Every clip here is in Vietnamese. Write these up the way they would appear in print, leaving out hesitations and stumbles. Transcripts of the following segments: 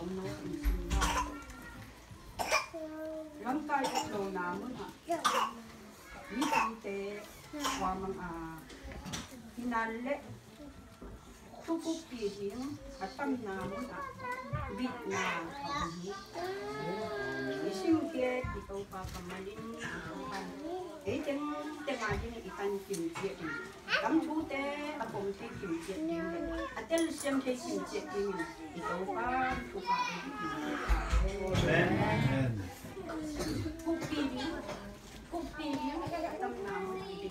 sống nó cũng sinh ra lắm cái đồ nào nữa hả ní tâm tế qua mang hinan lệ tu cúc kỳ hiếm tâm nào nữa hả Việt Nam sinh kia thì tôi vào cầm máy đi ấy chân chân ai đi ikan kim chiết cắm chú té ở công ty kim chiết đi ở tên xem thấy kim chiết đi thì tôi vào chú vào kim chiết cúc pi tâm nào đi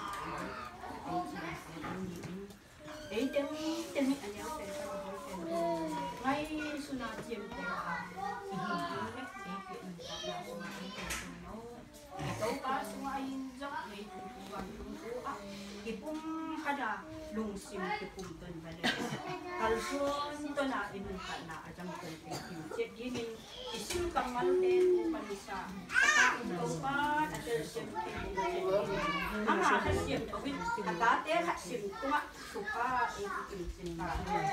ấy chân chân này anh nhớ ngay suna chiêm tế thì tàu cá sungai dốc này bukan tunggu kipum kada lungsim kipum tuan balik kalsun tuan na inun kana ajang tuan kipum jadi isim kamal ten manisa tau ka ada sim kipum ama hasim tawin kata te hasim tua suka itu cinta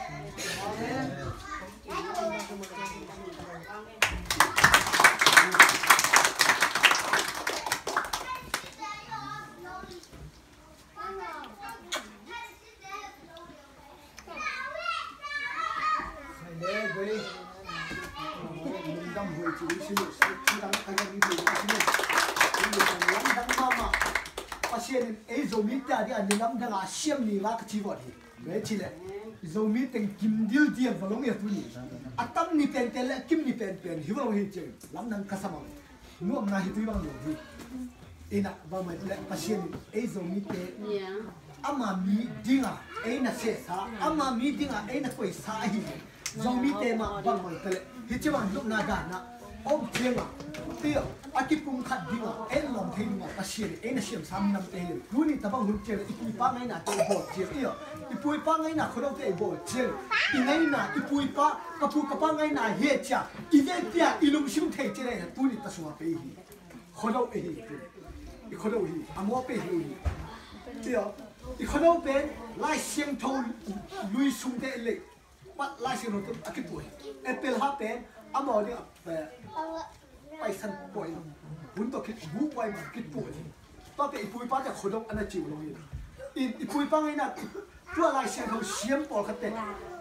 pasien ấy rồi mít ta đi ăn năm đang xem ni ra cái chi vật gì đấy chỉ là rồi mít từng kim điêu điêu vào lòng nhà tôi nhỉ tâm ni pen pen lại kim ni pen pen hiểu không hiểu chưa lắm đang kasam nuông na hiểu tôi bằng gì ina vào mấy lại pasien ấy rồi mít thế ama mi dinga ấy là sẽ sa ama mi dinga ấy là quay sa gì rồi mít thế mà bằng mấy cái hiểu chưa bằng lúc nào cả na ông thiêng à tiêu akipung khát đi à em lòng thấy mà ta xịn em là xịn sam năm tê luôn đi ta bằng lúc chơi ipui pa ngay na tê bột chơi tiêu ipui pa ngay na khâu tê bột chơi ngay na ipui pa kapu ngay na hết cha ive tia ilung sim thấy chơi này tu đi ta suma pe hi khâu hi amo pe hi tiêu khâu pe lai xiang thâu lui sung tê lệ bắt lai xiang thâu akipui apple ha pe amo điไปสั่นป่วยหุ่นตัวคิดหูไปมันคิดป่วยตอนแต่อีปุยป้าจะขดกอันนั้นจิ๋วลงนี่อีปุยป้าไงน่ะตัวลายเสียงเขาเสียมปอดกันเตะ